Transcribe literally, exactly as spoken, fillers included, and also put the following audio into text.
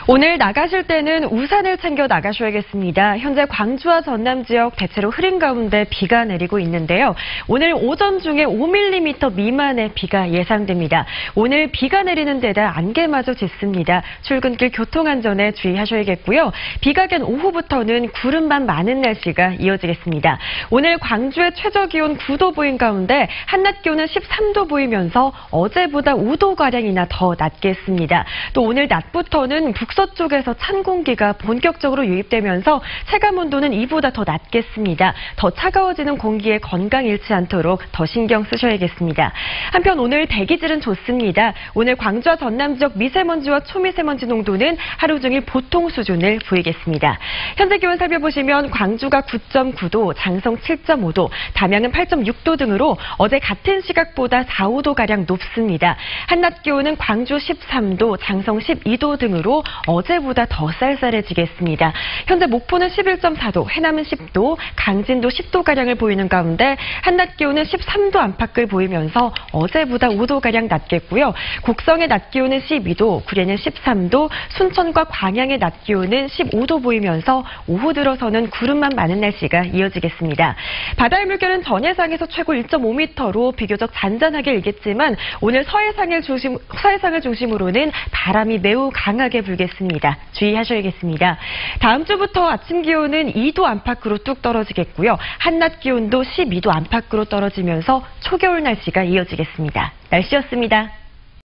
오늘 나가실 때는 우산을 챙겨 나가셔야겠습니다. 현재 광주와 전남 지역 대체로 흐린 가운데 비가 내리고 있는데요. 오늘 오전 중에 오 밀리미터 미만의 비가 예상됩니다. 오늘 비가 내리는 데다 안개마저 짙습니다. 출근길 교통안전에 주의하셔야겠고요. 비가 갠 오후부터는 구름만 많은 날씨가 이어지겠습니다. 오늘 광주의 최저기온 구 도 보인 가운데 한낮 기온은 십삼 도 보이면서 어제보다 오 도가량이나 더 낮겠습니다. 또 오늘 낮부터는 북서쪽에서 찬 공기가 본격적으로 유입되면서 체감온도는 이보다 더 낮겠습니다. 더 차가워지는 공기에 건강 잃지 않도록 더 신경 쓰셔야겠습니다. 한편 오늘 대기질은 좋습니다. 오늘 광주와 전남 지역 미세먼지와 초미세먼지 농도는 하루 종일 보통 수준을 보이겠습니다. 현재 기온 살펴보시면 광주가 구 점 구 도, 장성 칠 점 오 도, 담양은 팔 점 육 도 등으로 어제 같은 시각보다 사, 오 도가량 높습니다. 한낮 기온은 광주 십삼 도, 장성 십이 도 등으로 어제보다 더 쌀쌀해지겠습니다. 현재 목포는 십일 점 사 도, 해남은 십 도, 강진도 십 도가량을 보이는 가운데 한낮 기온은 십삼 도 안팎을 보이면서 어제보다 오 도가량 낮겠고요. 곡성의 낮 기온은 십이 도, 구례는 십삼 도, 순천과 광양의 낮 기온은 십오 도 보이면서 오후 들어서는 구름만 많은 날씨가 이어지겠습니다. 바다의 물결은 전해상에서 최고 일 점 오 미터로 비교적 잔잔하게 일겠지만 오늘 서해상을 중심, 서해상을 중심으로는 바람이 매우 강하게 불겠습니다. 주의하셔야겠습니다. 다음 주부터 아침 기온은 이 도 안팎으로 뚝 떨어지겠고요. 한낮 기온도 십이 도 안팎으로 떨어지면서 초겨울 날씨가 이어지겠습니다. 날씨였습니다.